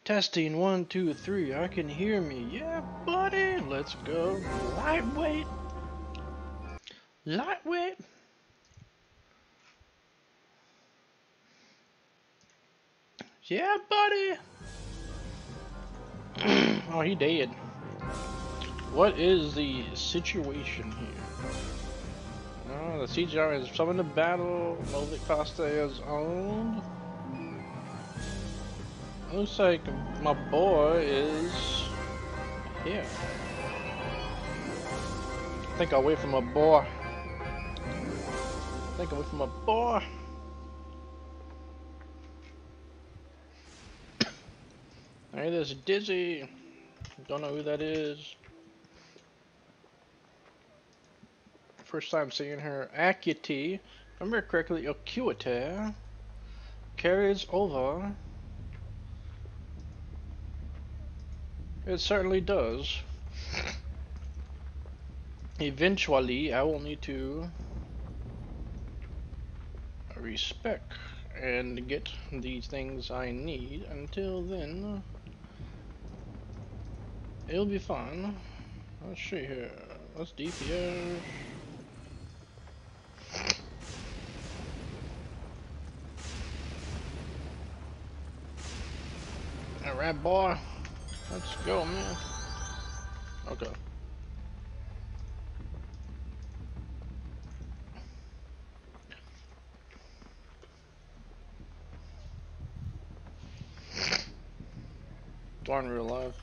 Testing 1, 2, 3. I can hear me. Yeah, buddy. Let's go. Lightweight. Lightweight. Yeah, buddy. Oh, he dead. What is the situation here? The CGR has summoned a battle. Novik Costa is owned. Looks like my boy is here. I think I'll wait for my boy. Hey, there's Dizzy. Don't know who that is. First time seeing her. Acuity. If I remember correctly, Acuity carries over. It certainly does. Eventually, I will need to respec and get these things I need. Until then, it'll be fun. Let's see here. Let's DPS. Alright, boy. Let's go, man. Okay. Darn real life.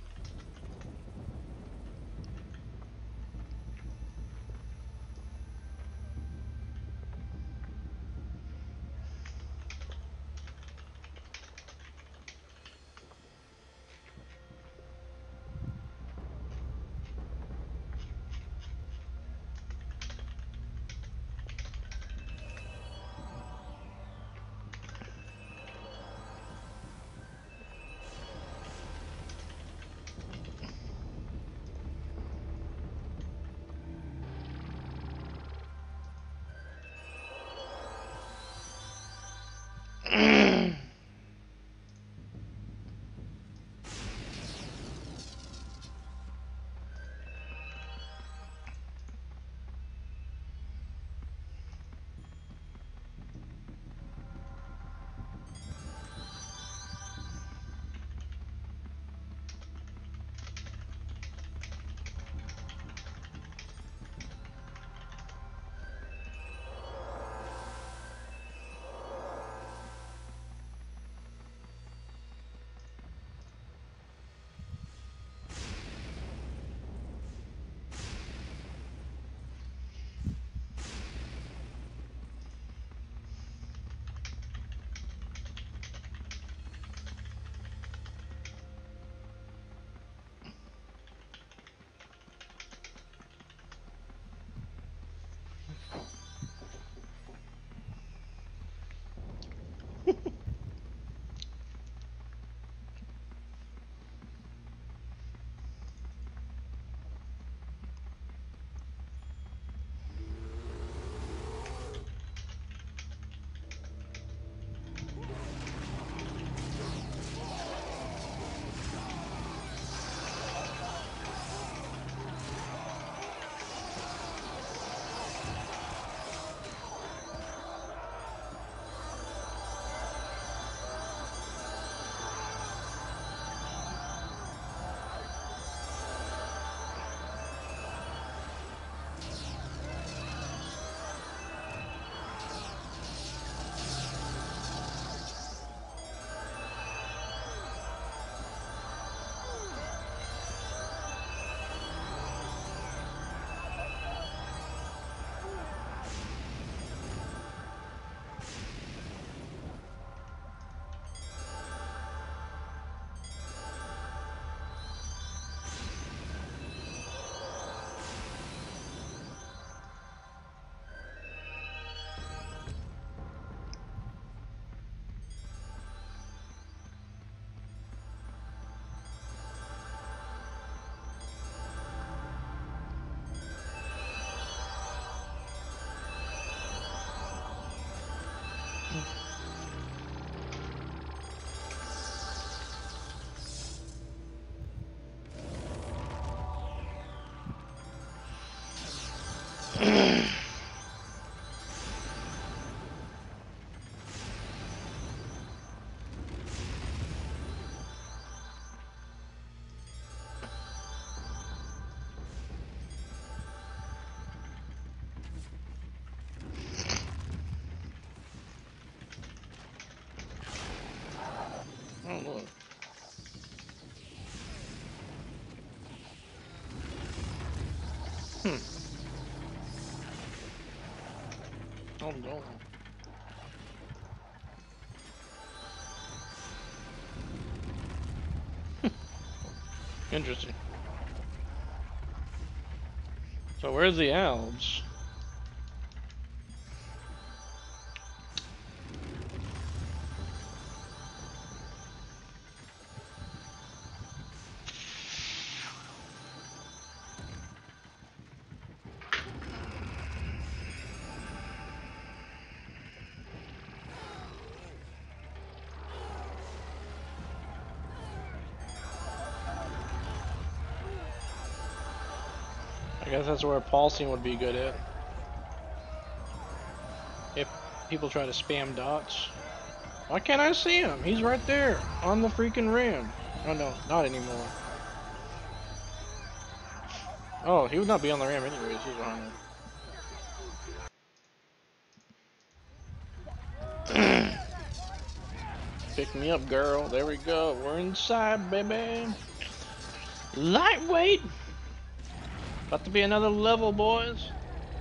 Oh no. Interesting. So where's the elves? I guess that's where pulsing would be good at. If people try to spam dots. Why can't I see him? He's right there on the freaking rim. Oh no, not anymore. Oh, he would not be on the rim anyways. He's a hunter. Pick me up, girl. There we go. We're inside, baby. Lightweight. About to be another level, boys.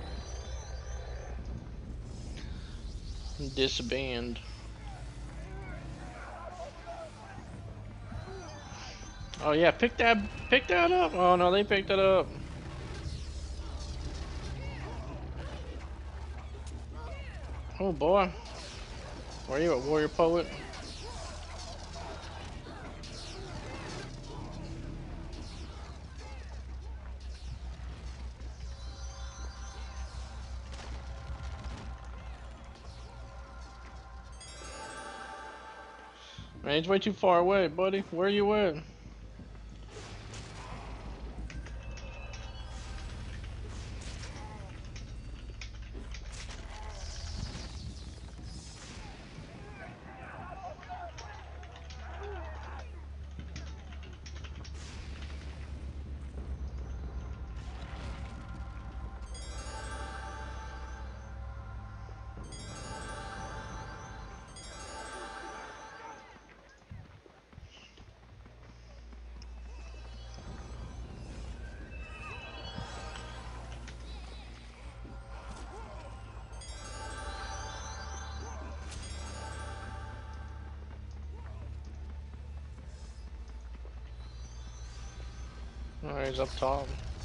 Disband. Oh yeah, pick that up. Oh no, they picked it up. Oh boy. Where are you at, Warrior Poet? Man, he's way too far away, buddy. Where are you at? Oh, he's up top.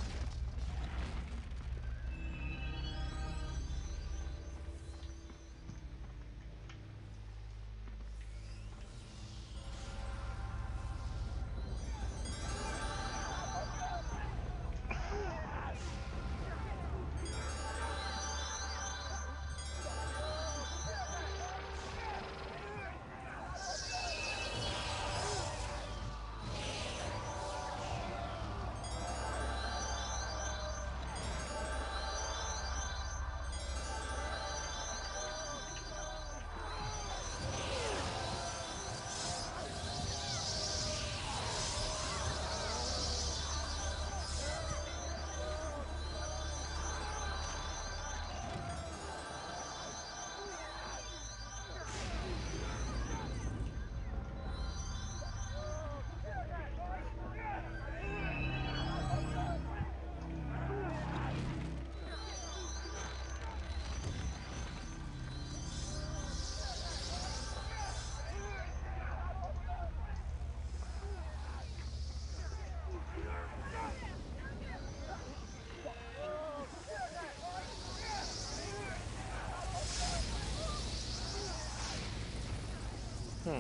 Hmm.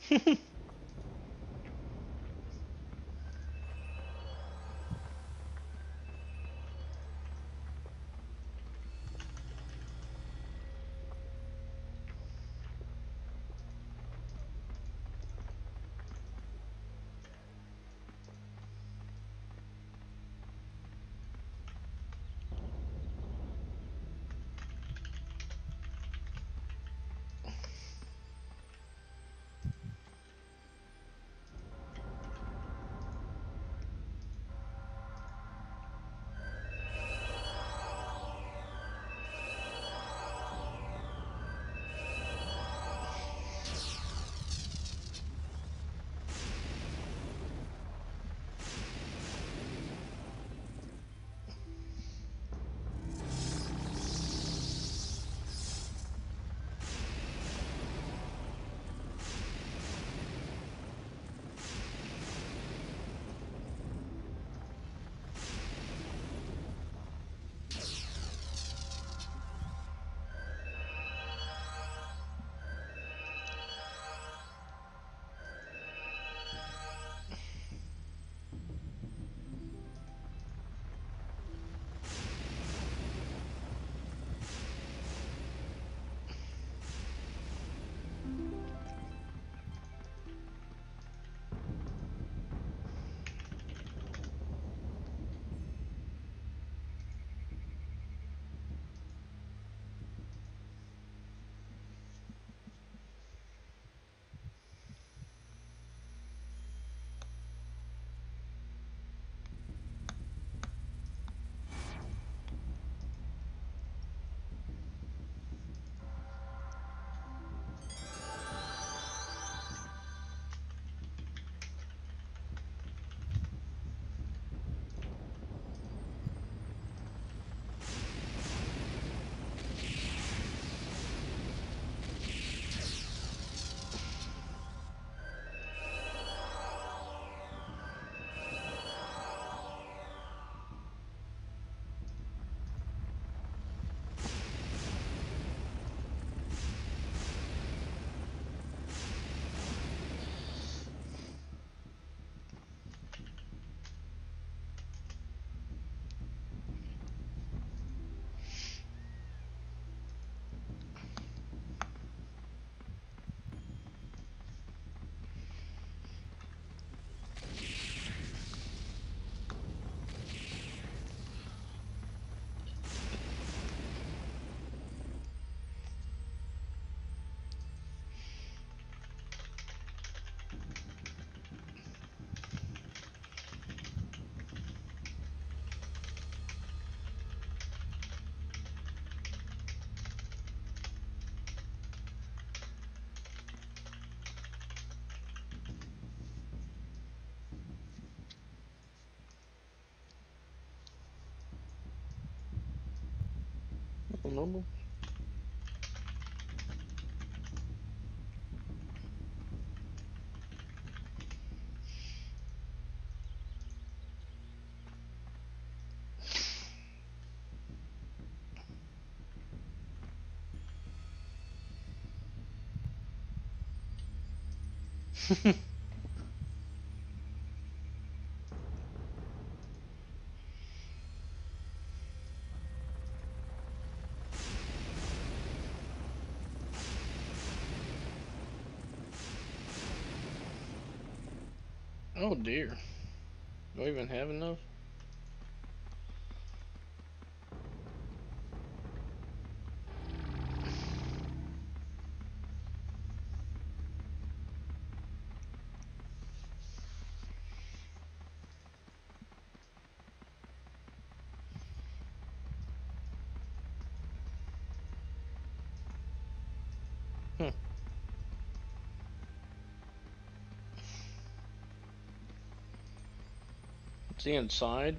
Normal. Oh dear. Do I even have enough? Huh. It's the inside.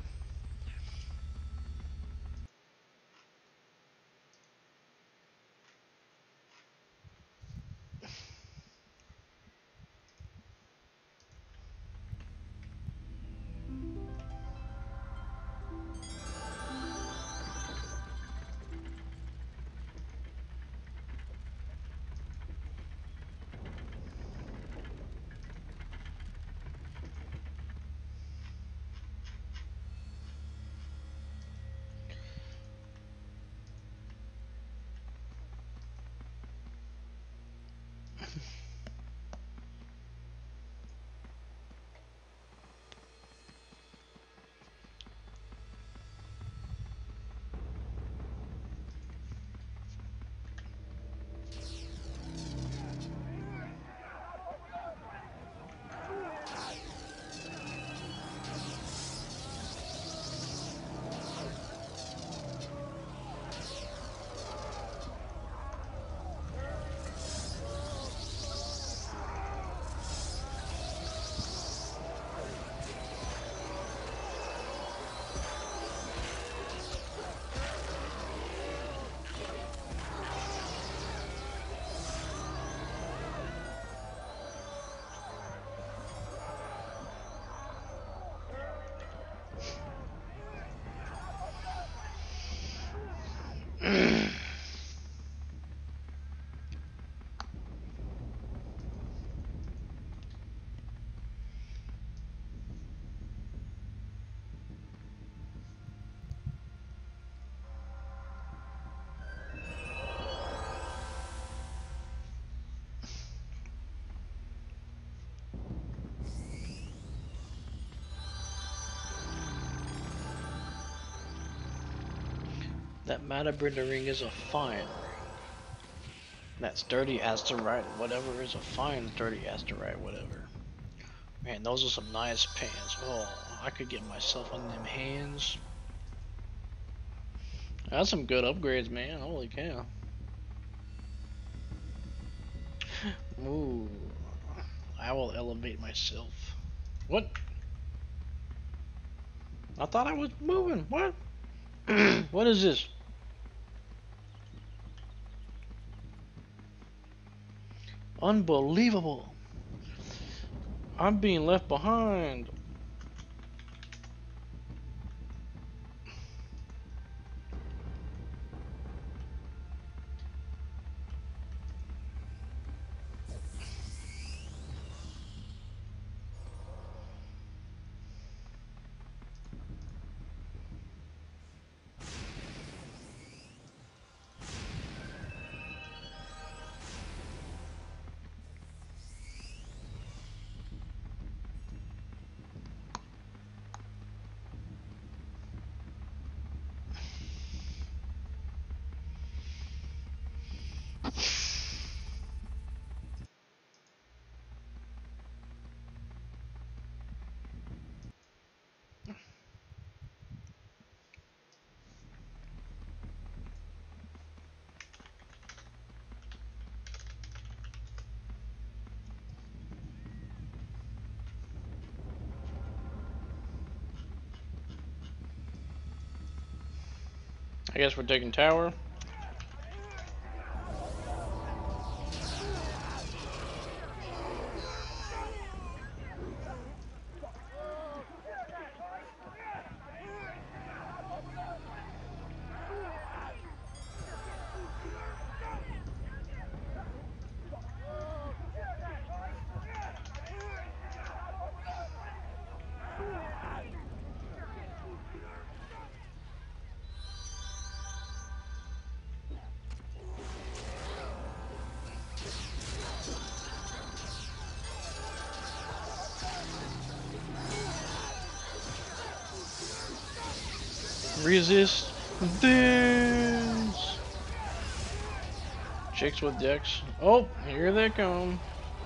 That Matabrita ring is a fine ring. That sturdy azurite, whatever, is a fine sturdy azurite, whatever. Man, those are some nice pants. Oh, I could get myself on them hands. That's some good upgrades, man. Holy cow. Ooh. I will elevate myself. What? I thought I was moving. What? What is this? Unbelievable. I'm being left behind. I guess we're taking tower. Resist this. Chicks with decks. Oh, here they come.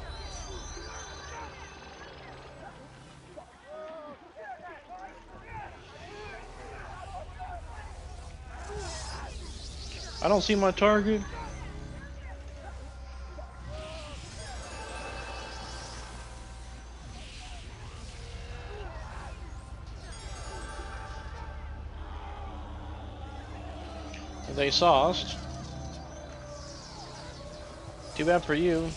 I don't see my target. They sauced. Too bad for you.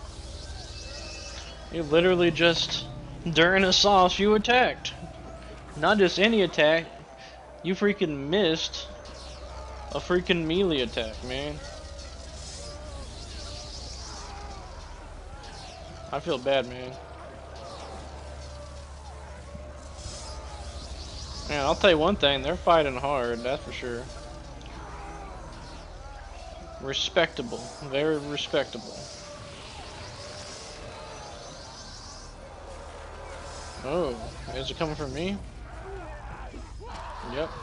You literally just, during a sauce, you attacked. Not just any attack. You freaking missed a freaking melee attack, man. I feel bad, man. Man, I'll tell you one thing, they're fighting hard, that's for sure. Respectable, very respectable. Oh, is it coming from me? Yep.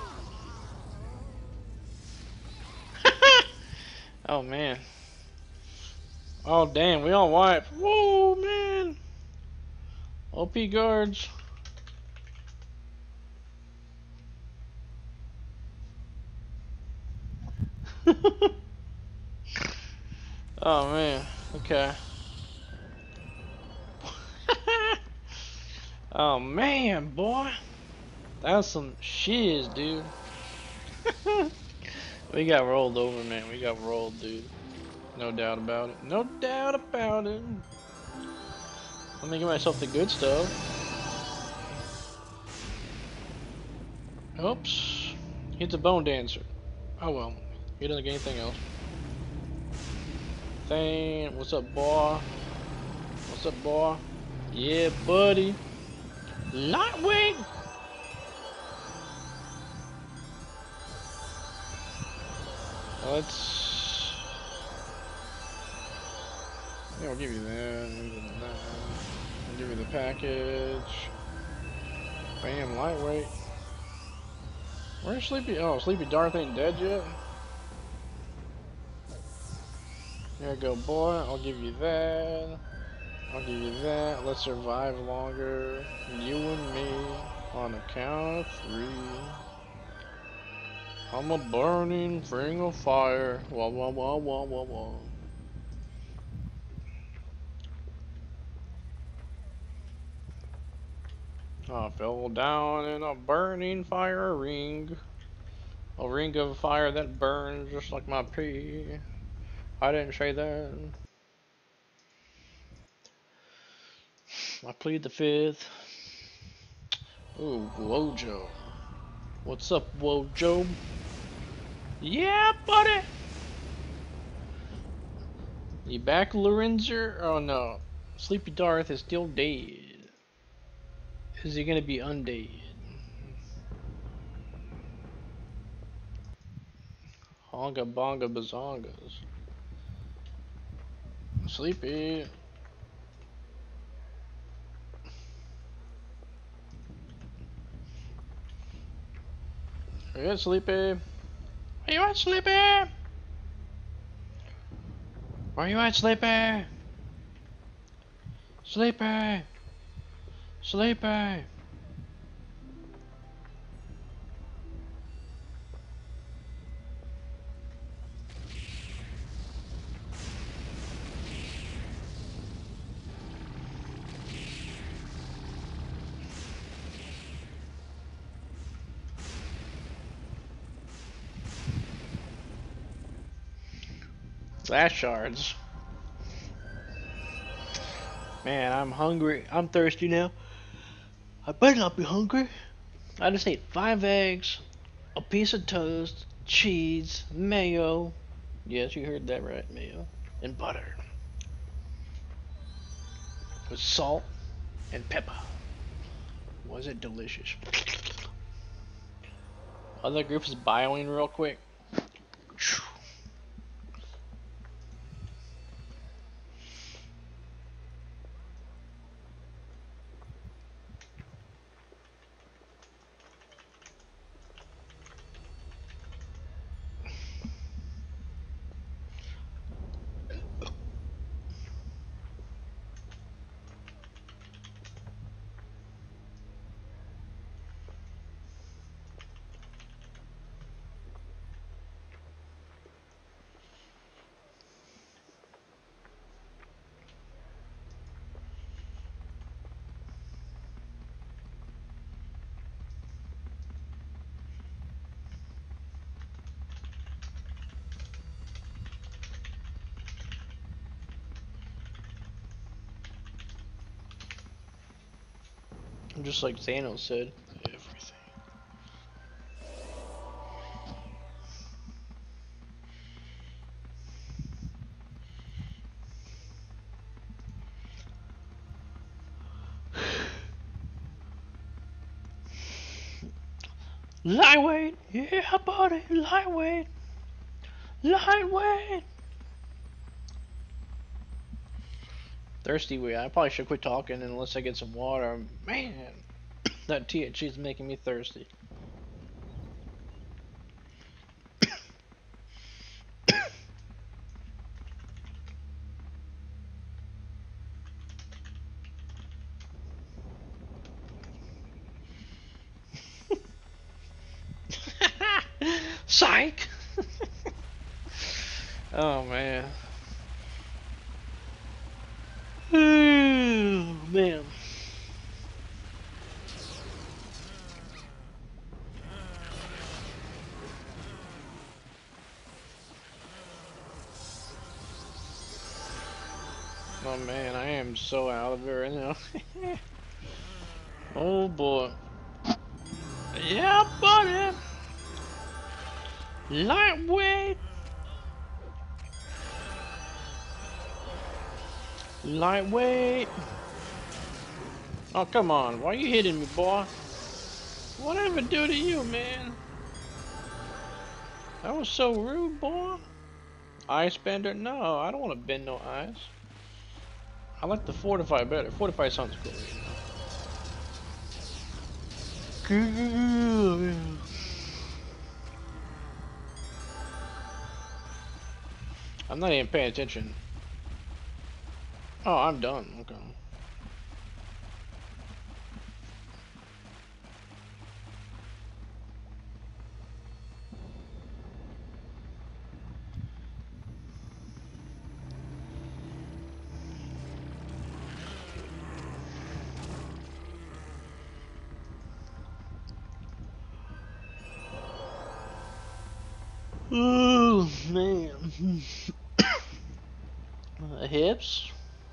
Oh man. Oh damn, we all wiped. Whoa man. OP guards. Oh man, okay. Oh man, boy. That's some shiz, dude. We got rolled over, man. We got rolled, dude. No doubt about it. No doubt about it. Let me get myself the good stuff. Oops. He's a bone dancer. Oh well. He doesn't get anything else. Thane, what's up, boy? What's up, boy? Yeah, buddy. Lightweight. Let's. Yeah, I'll give you that. I'll give you the package. Bam, lightweight. Where's Sleepy? Oh, Sleepy Darth ain't dead yet? There you go, boy. I'll give you that. I'll give you that. Let's survive longer. You and me. On the count of 3. I'm a burning ring of fire. Wah wah wah wah wah wah. I fell down in a burning fire ring. A ring of fire that burns just like my pee. I didn't say that. I plead the fifth. Ooh, Wojo. What's up, Wojo? Yeah, buddy! You back, Lorenzer? Oh no. Sleepy Darth is still dead. Is he gonna be undead? Honga bonga bazongas. Sleepy. Are you at, Sleepy? Are you at, Sleepy? Are you at, Sleepy? Sleepy! Sleepy! Flash shards. Man, I'm hungry. I'm thirsty now. I better not be hungry. I just ate 5 eggs, a piece of toast, cheese, mayo. Yes, you heard that right, mayo. And butter. With salt and pepper. Was it delicious? Other group is bioing real quick. Just like Thanos said. Everything. Lightweight! Yeah, buddy! Lightweight! Lightweight! Thirsty we. I probably should quit talking unless I get some water. Man, that THC is making me thirsty. Psych! Oh man. Oh man. Oh man, I am so out of it right now. Oh boy. Yeah, buddy. Lightweight. Lightweight. Oh, come on. Why are you hitting me, boy? What did I ever do to you, man? That was so rude, boy. Ice bender? No, I don't want to bend no ice. I like the fortify better. Fortify sounds cool. I'm not even paying attention. Oh, I'm done. Okay. Oh man. Hips.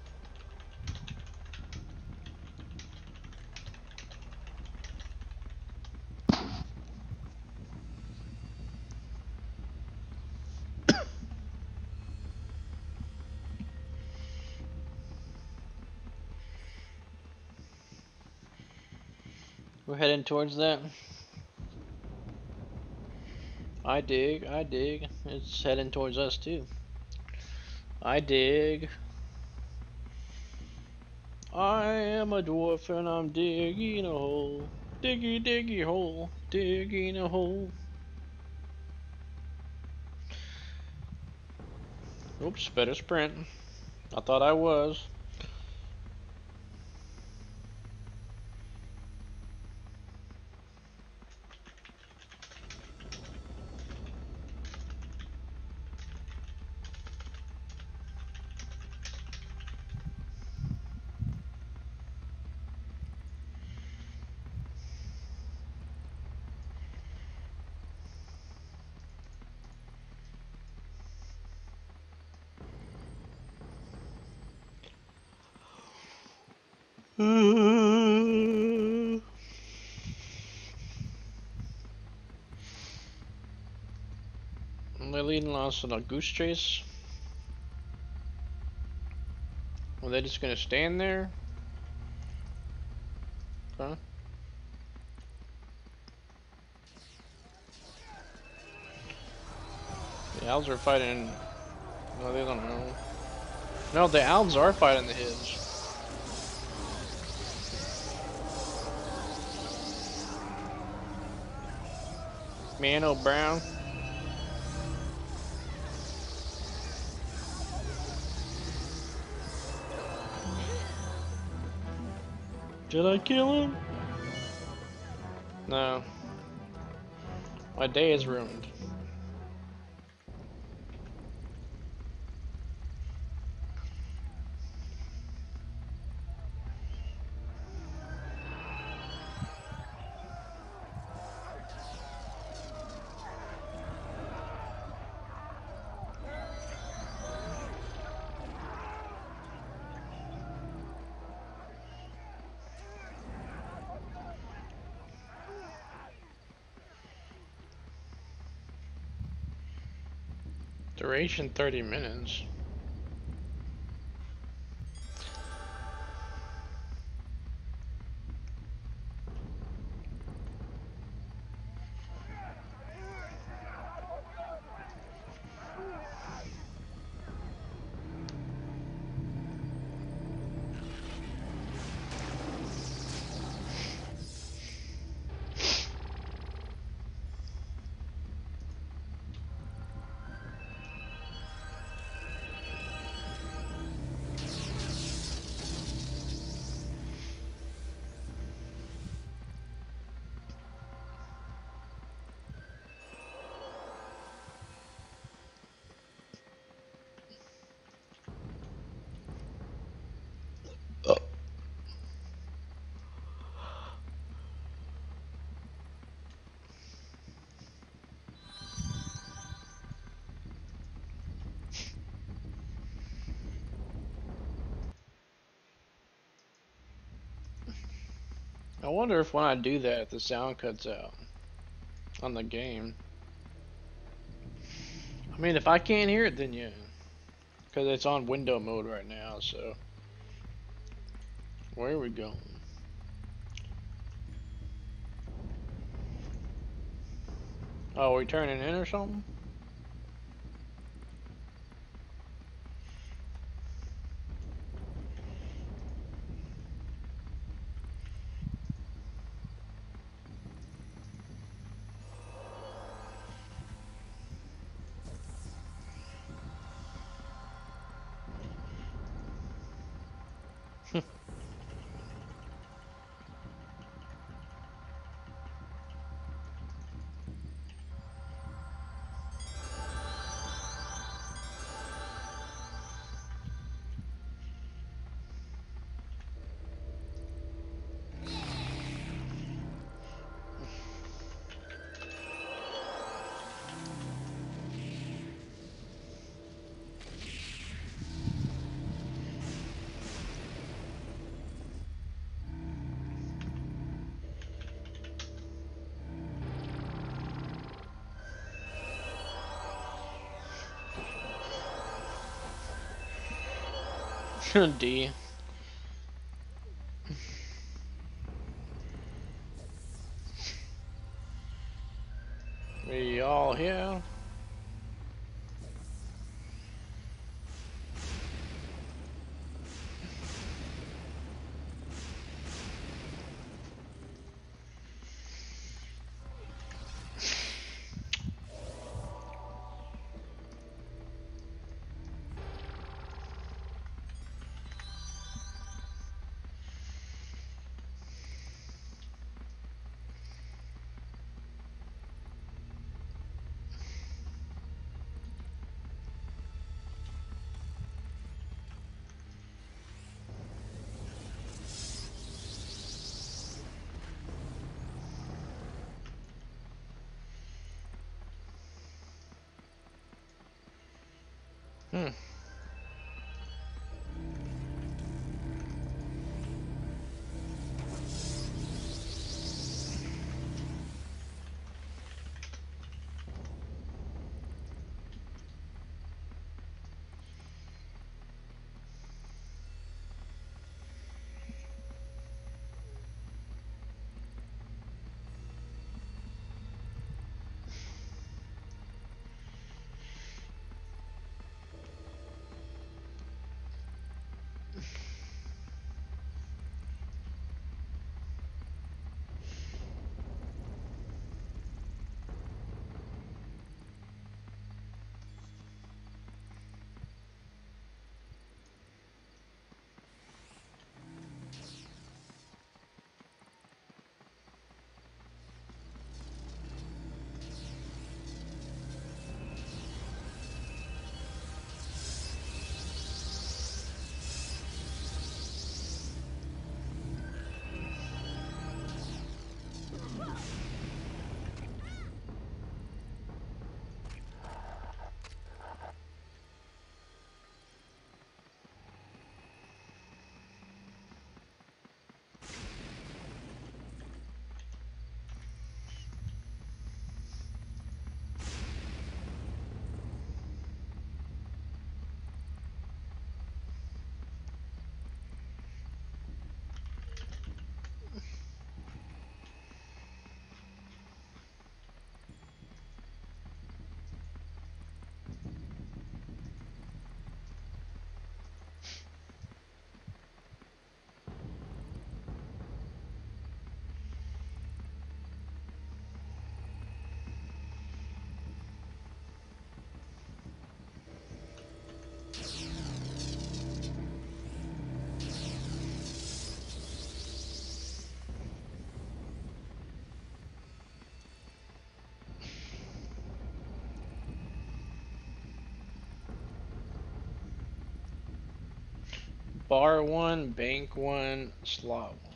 We're heading towards that. I dig, I dig. It's heading towards us too. I dig. I am a dwarf and I'm digging a hole. Diggy diggy hole. Digging a hole. Oops, better sprint. I thought I was. They're leading us on a goose chase. Are they just gonna stand there? Huh? The owls are fighting. No, they don't know. No, the owls are fighting the hids. Man, Brown. Did I kill him? No. My day is ruined. Duration 30 minutes. I wonder if when I do that, the sound cuts out on the game. I mean, if I can't hear it, then yeah. Because it's on window mode right now, so. Where are we going? Oh, we turning in or something? D. We all here? Hmm. Bar one, bank one, slot one.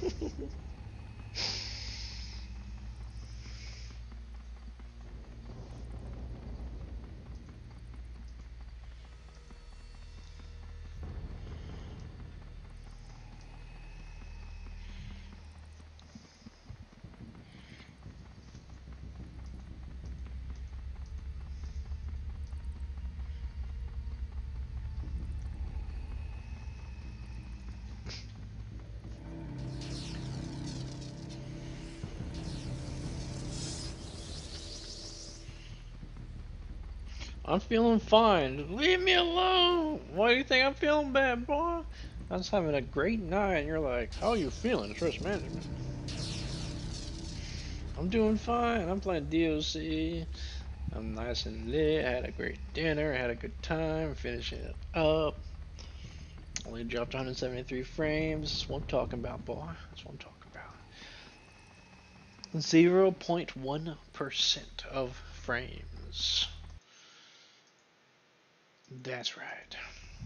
I'm feeling fine. Leave me alone. Why do you think I'm feeling bad, boy? I was having a great night, and you're like, how are you feeling? Stress management. I'm doing fine. I'm playing DLC. I'm nice and lit. I had a great dinner. I had a good time finishing it up. Only dropped 173 frames. That's what I'm talking about, boy. That's what I'm talking about. 0.1% of frames. That's right.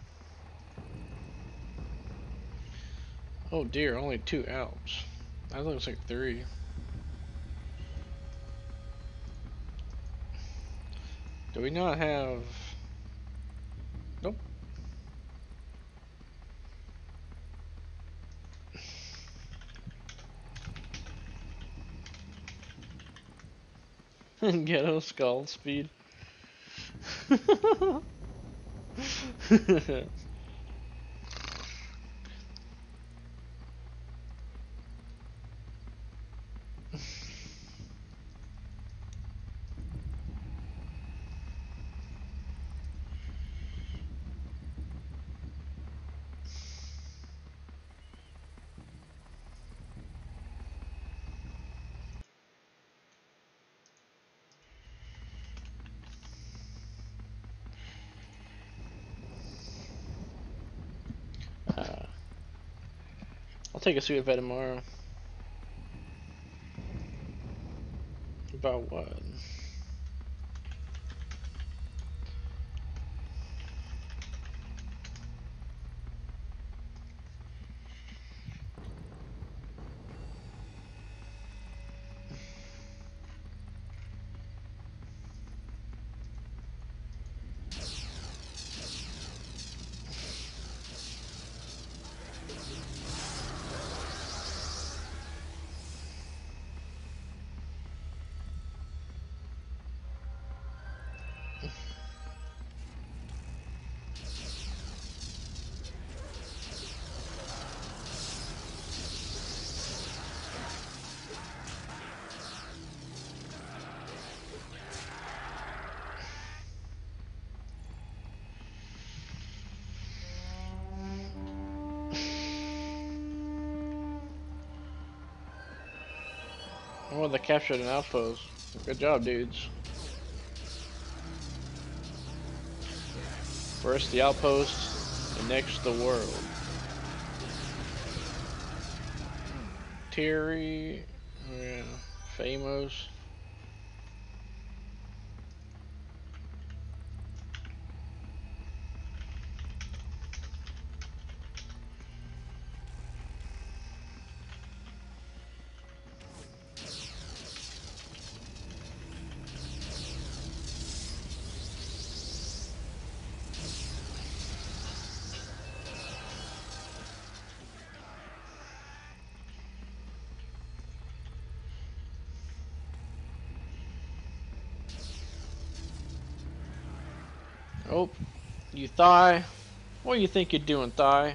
Oh dear, only 2 Alps. That looks like 3. Do we not have... Nope. Ghetto skull speed. I'll take a Sudafed tomorrow. About what? Oh, they captured an outpost. Good job, dudes. First the outpost, and next the world. Terry, yeah, Famous. Oh, you thigh. What do you think you're doing, thigh?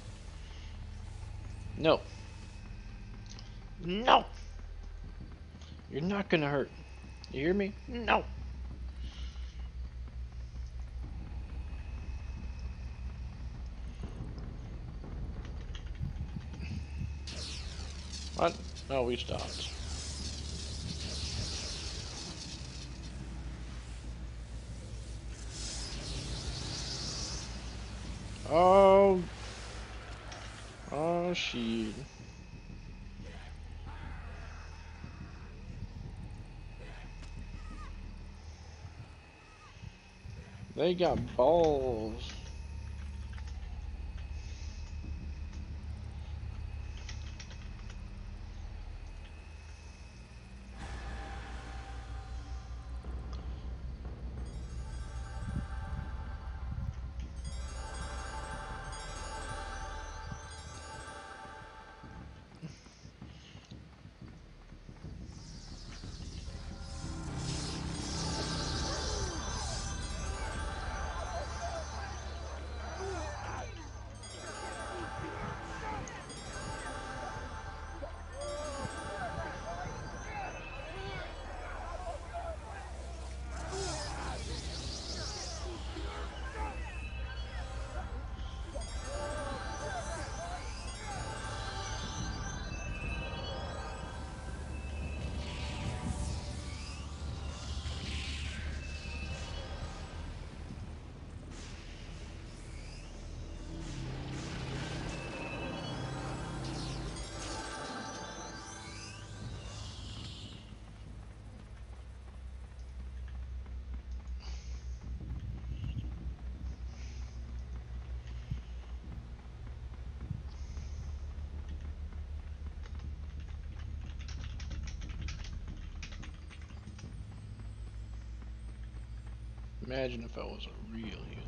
No. No! You're not gonna hurt. You hear me? No! What? Oh, we stopped. Oh. Oh, shit. They got balls. Imagine if I was a real healer.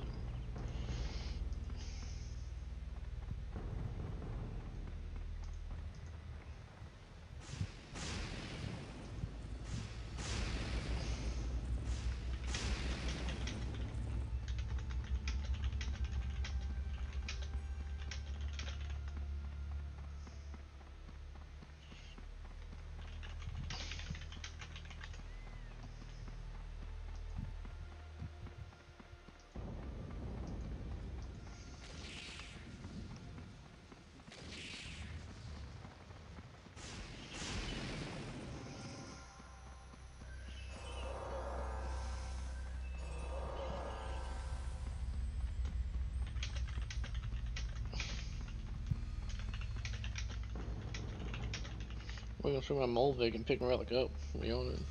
We're gonna swing my Molvig and pick my relic up. We own it.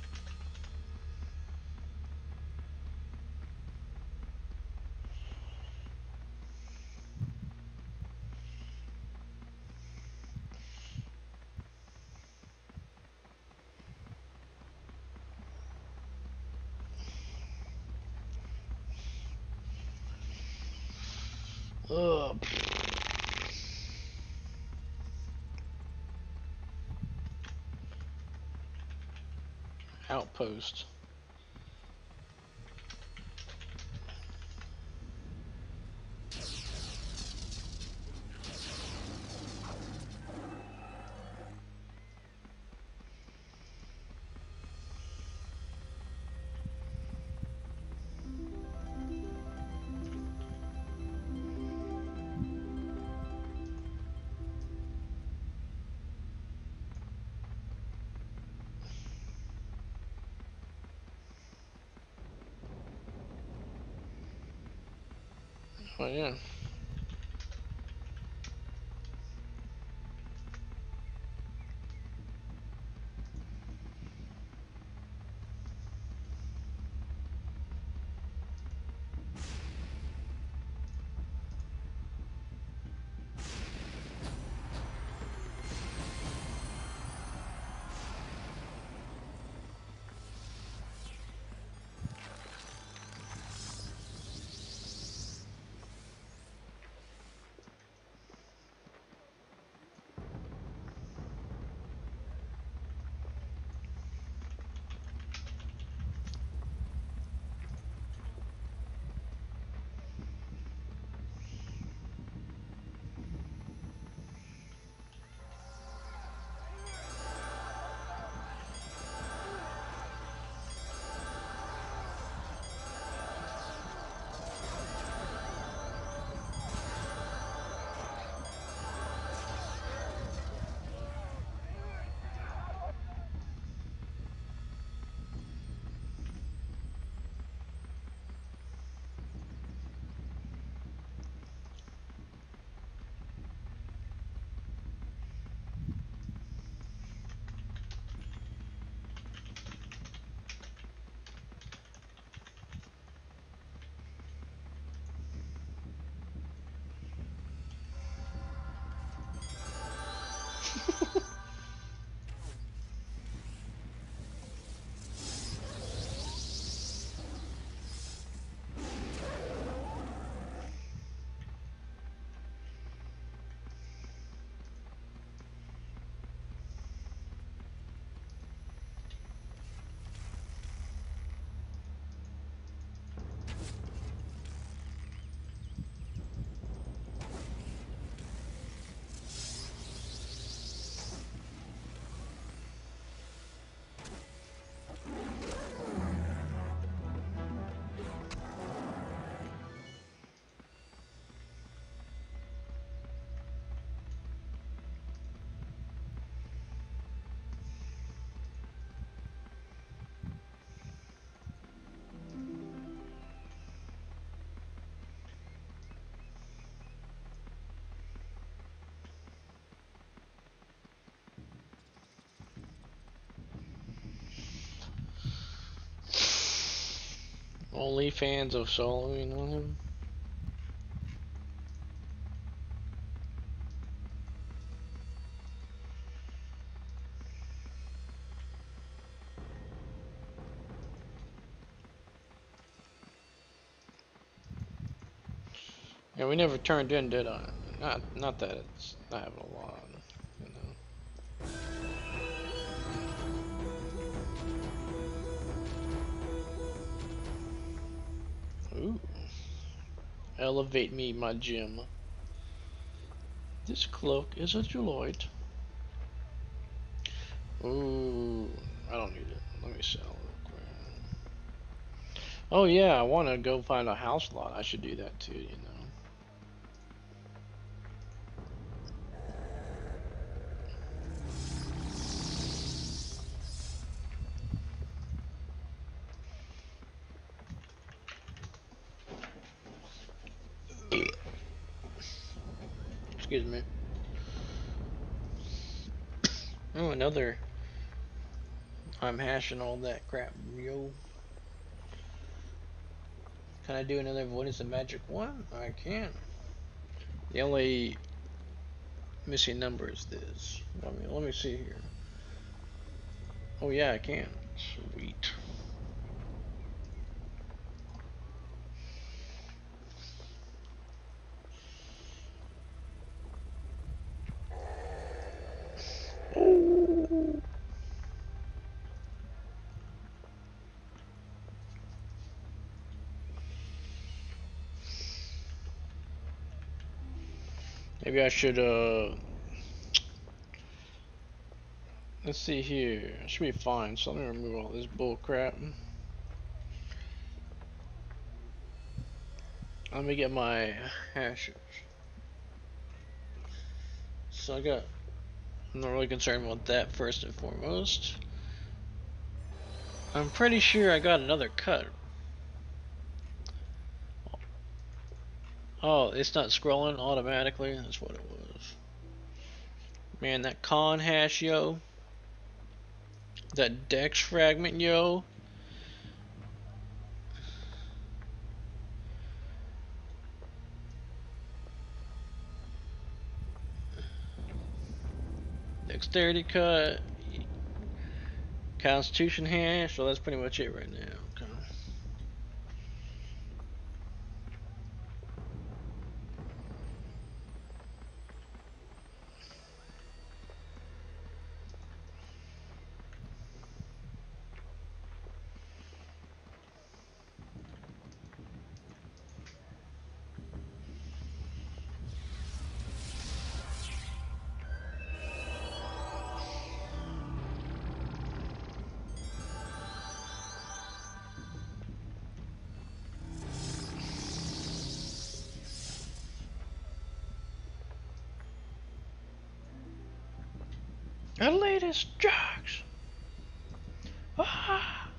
Ugh. Outpost. Oh yeah. Only fans of soloing on him. Yeah, we never turned in, did I? Not that it's not having a lot, you know. Ooh. Elevate me, my gem. This cloak is a jewelite. Ooh, I don't need it. Let me sell real quick. Oh yeah, I want to go find a house lot. I should do that too, you know. Excuse me. Oh, another. I'm hashing all that crap, yo. Can I do another avoidance of magic one? I can. The only missing number is this. Let me see here. Oh yeah, I can. Sweet. Oh. Maybe I should let's see here. I should be fine. So let me remove all this bull crap. Let me get my hashes. So I'm not really concerned about that first and foremost. I'm pretty sure I got another cut. Oh, it's not scrolling automatically? That's what it was. Man, that con hash, yo. That dex fragment, yo. Dexterity cut. Constitution hash. So that's pretty much it right now. Okay. The latest drugs. Ah.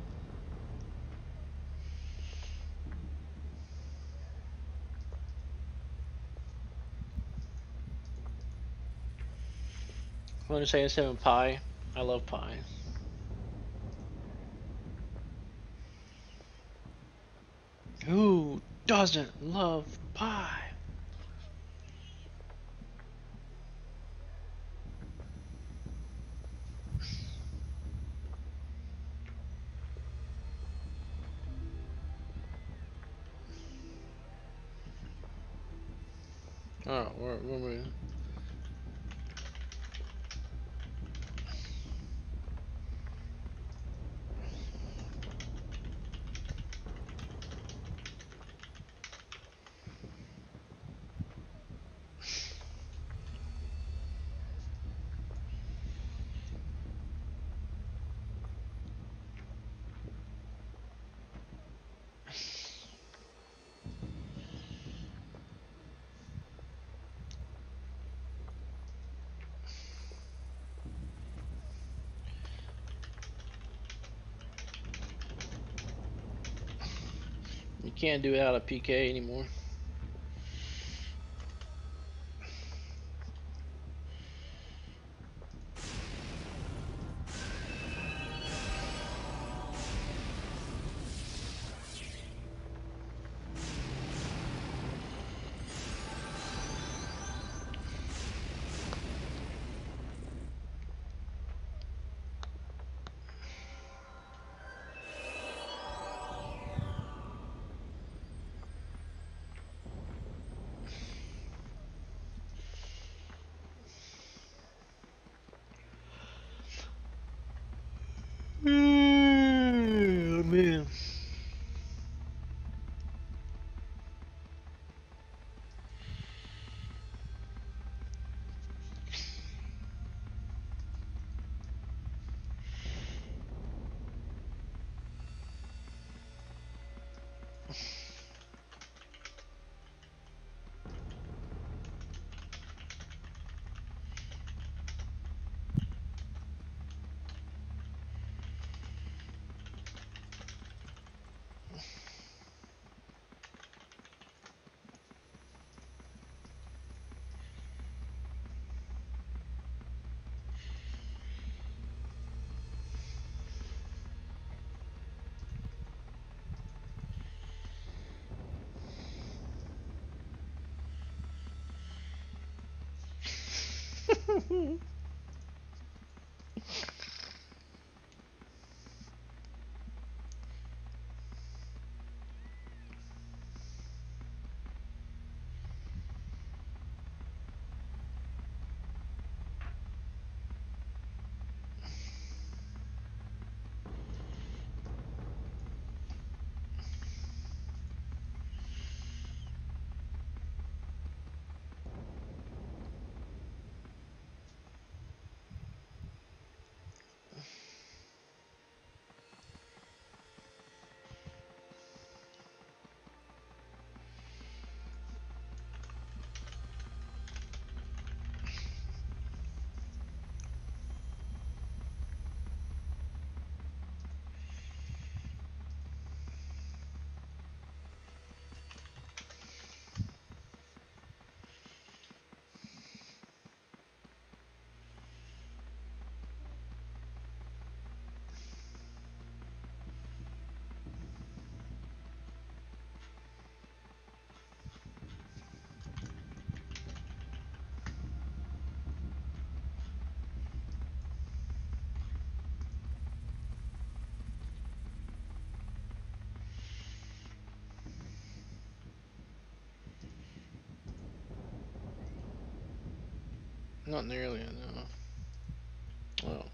I want to say instead of pie. I love pie. Who doesn't love pie? Oh, where we? You can't do it out of PK anymore. Not nearly, no. Well,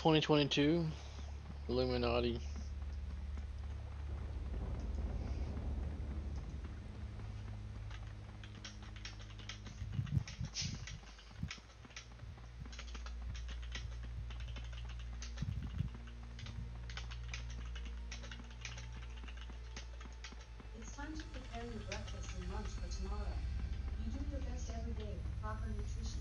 2022 Illuminati. It's time to prepare your breakfast and lunch for tomorrow. You do your best every day with proper nutrition.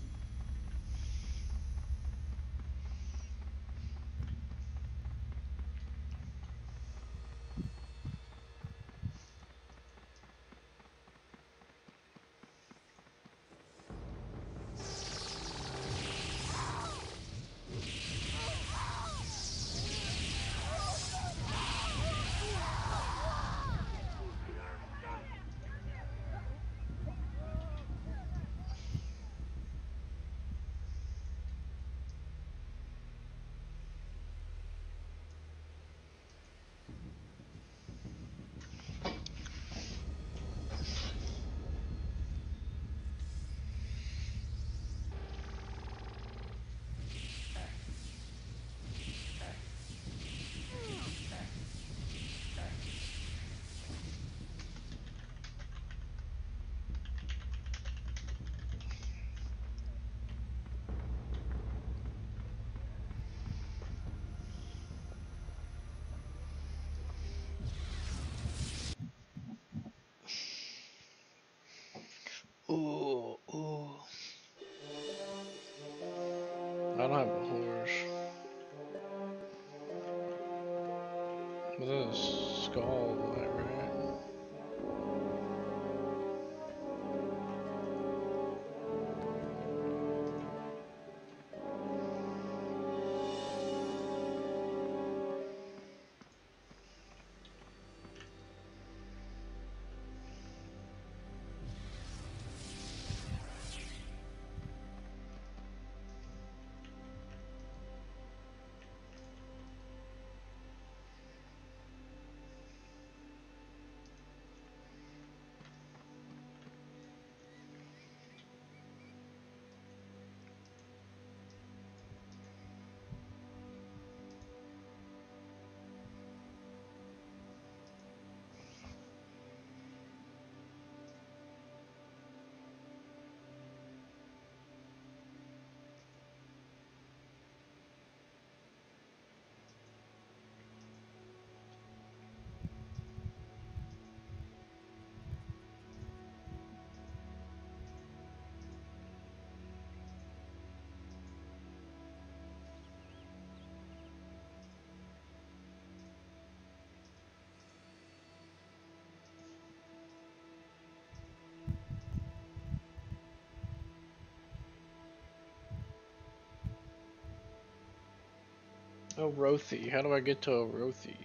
Ooh, ooh. I don't have a horse. But this is skull, right? Oh, Rothi. How do I get to Rothi?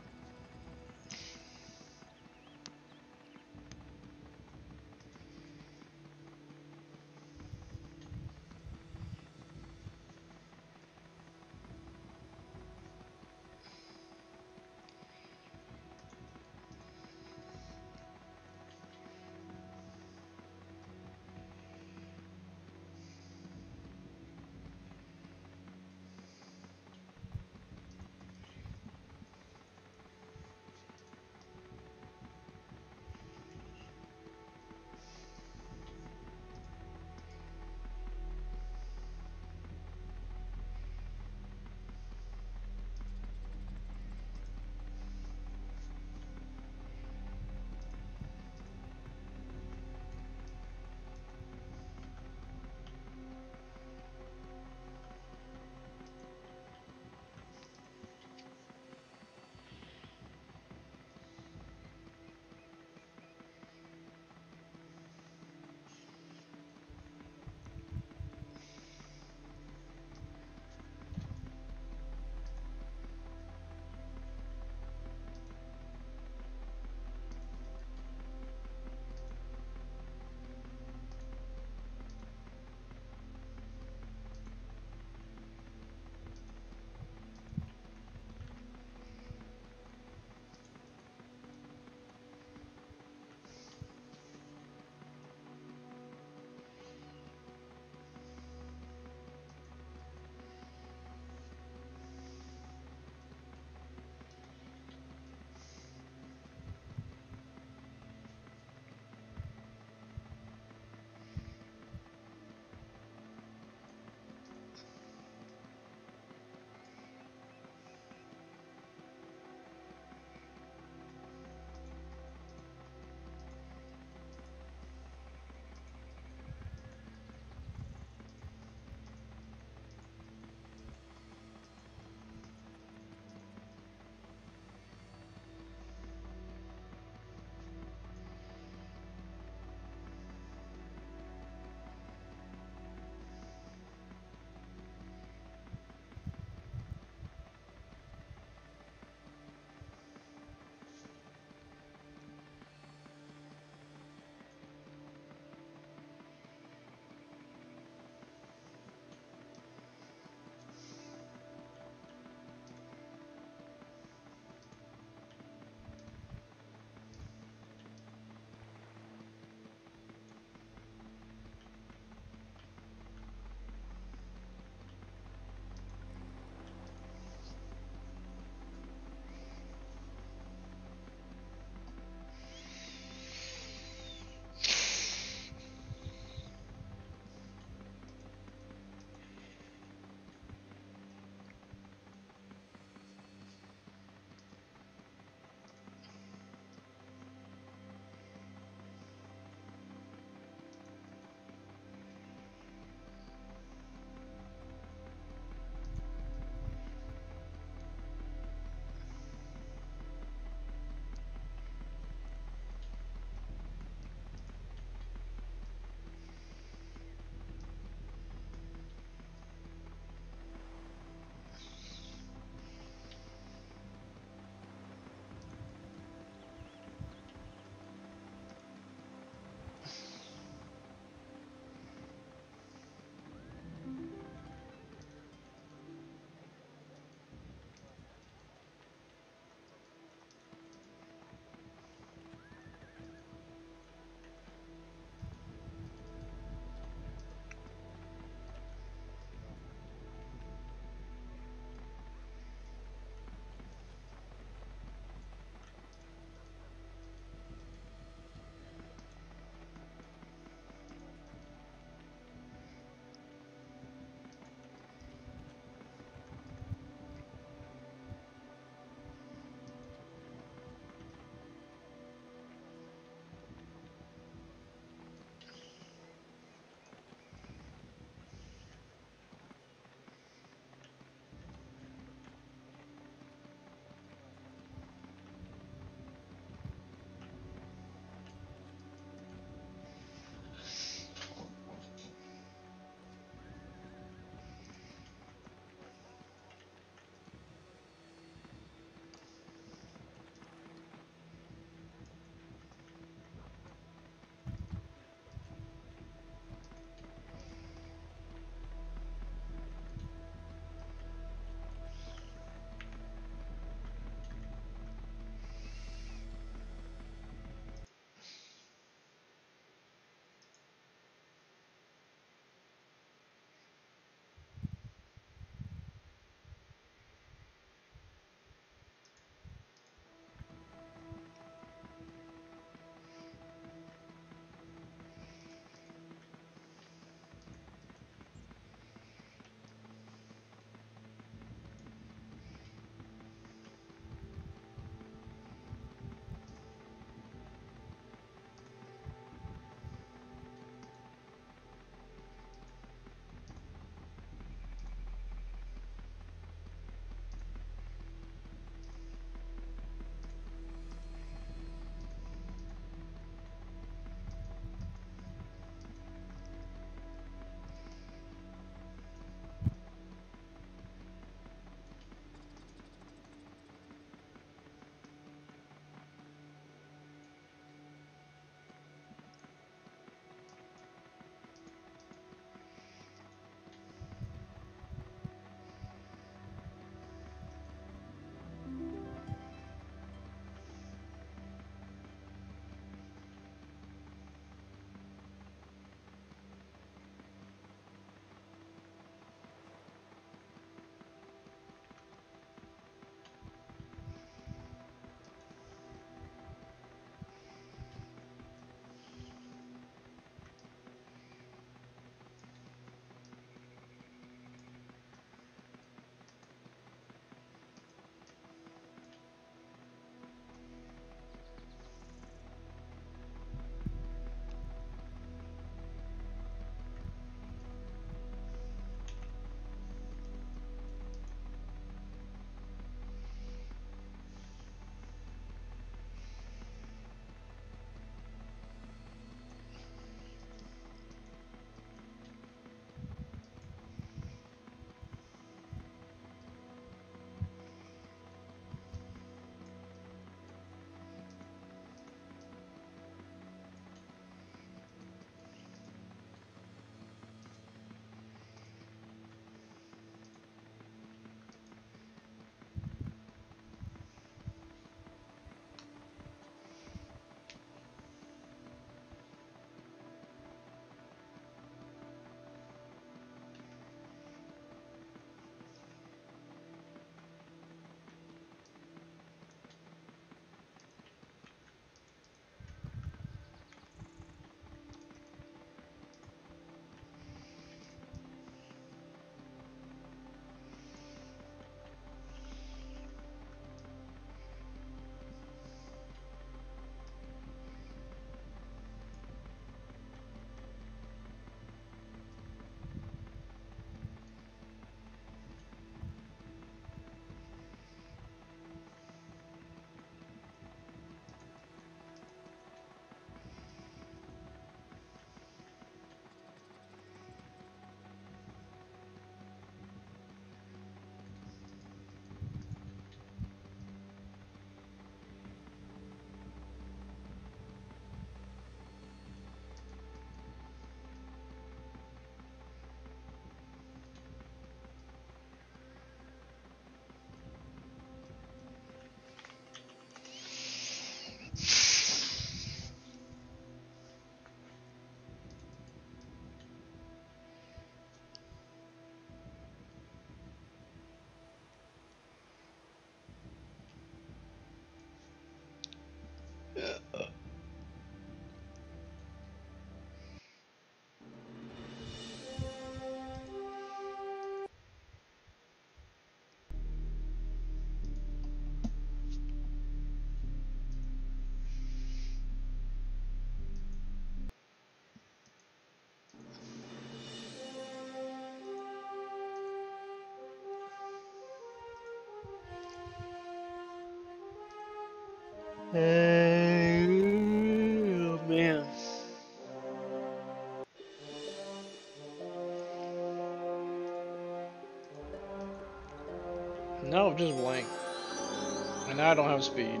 No, just blank. And now I don't have speed.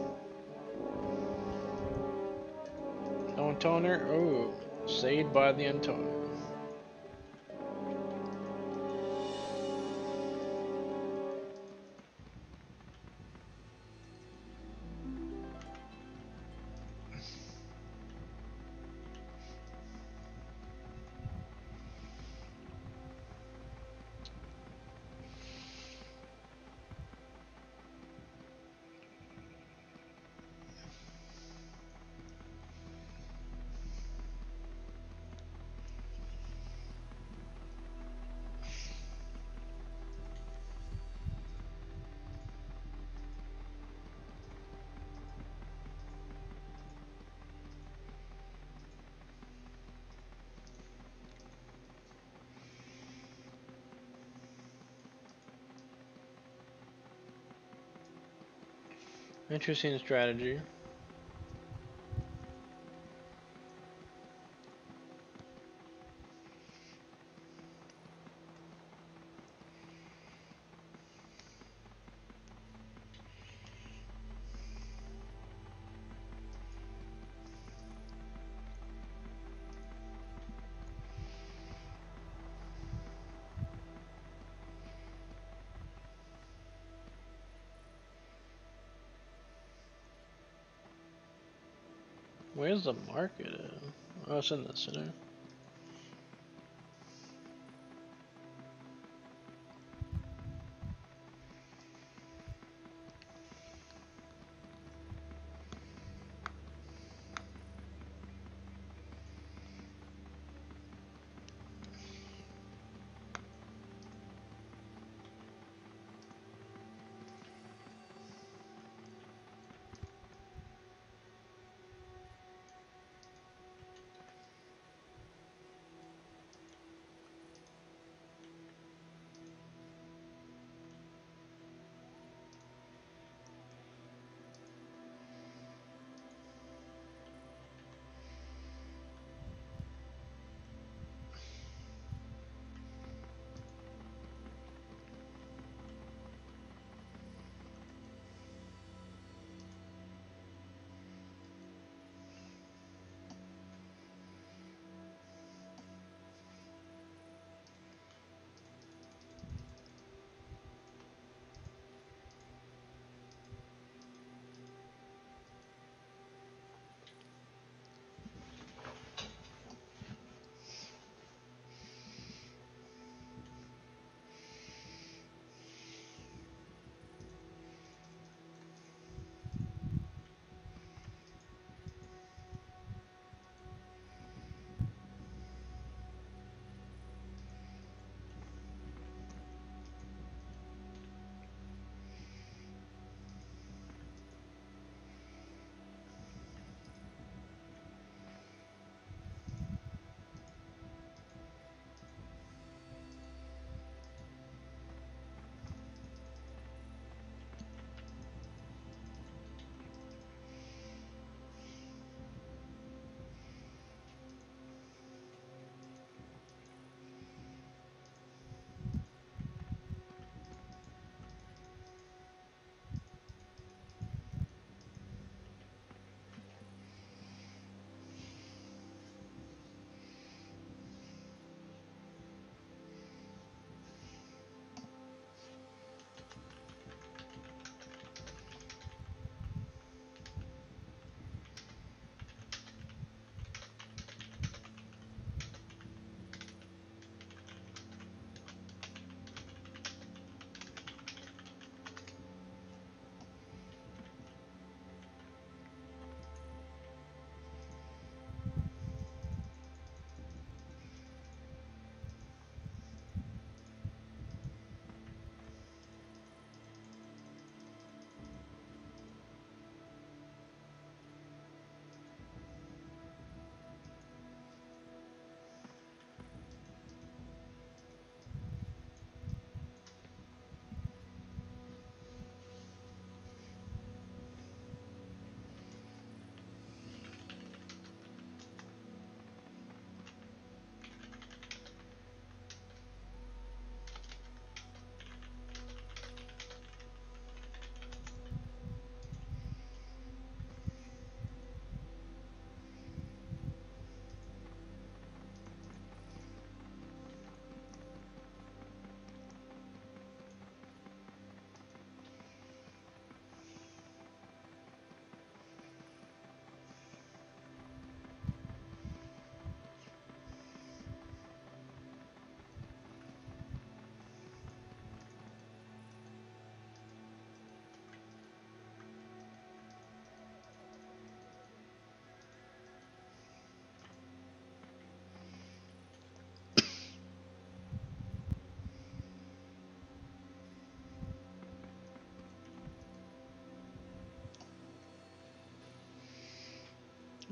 No toner? Oh, saved by the untoner. Interesting strategy. Where's the market at? Oh, it's in the center.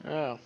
Oh.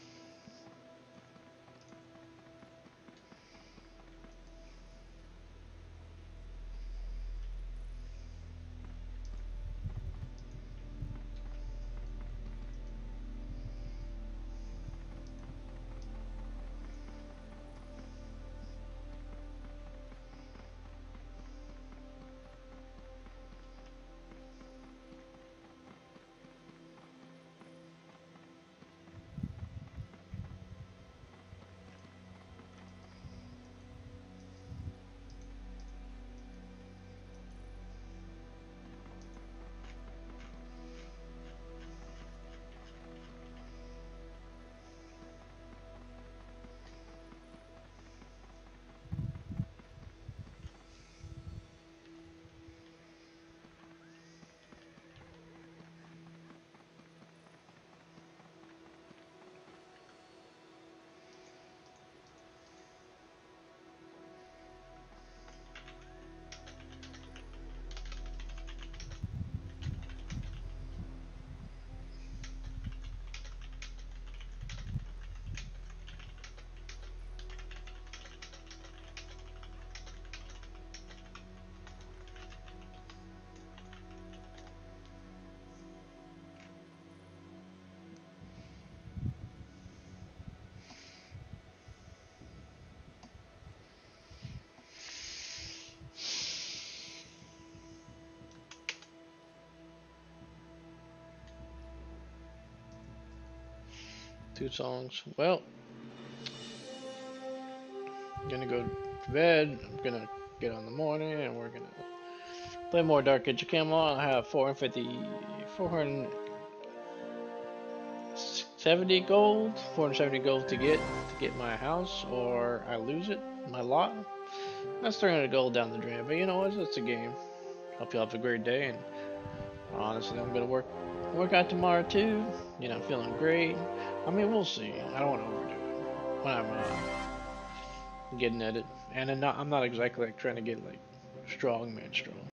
Two songs. Well, I'm gonna go to bed. I'm gonna get on the morning and we're gonna play more Dark Age of Camelot. I have 470 gold. 470 gold to get my house, or I lose it, my lot. That's 300 gold down the drain. But you know what? It's a game. Hope you all have a great day. And honestly, I'm gonna work out tomorrow too. You know, I'm feeling great. I mean, we'll see. I don't want to overdo it when I'm getting at it. And I'm not exactly like trying to get like strong man strong.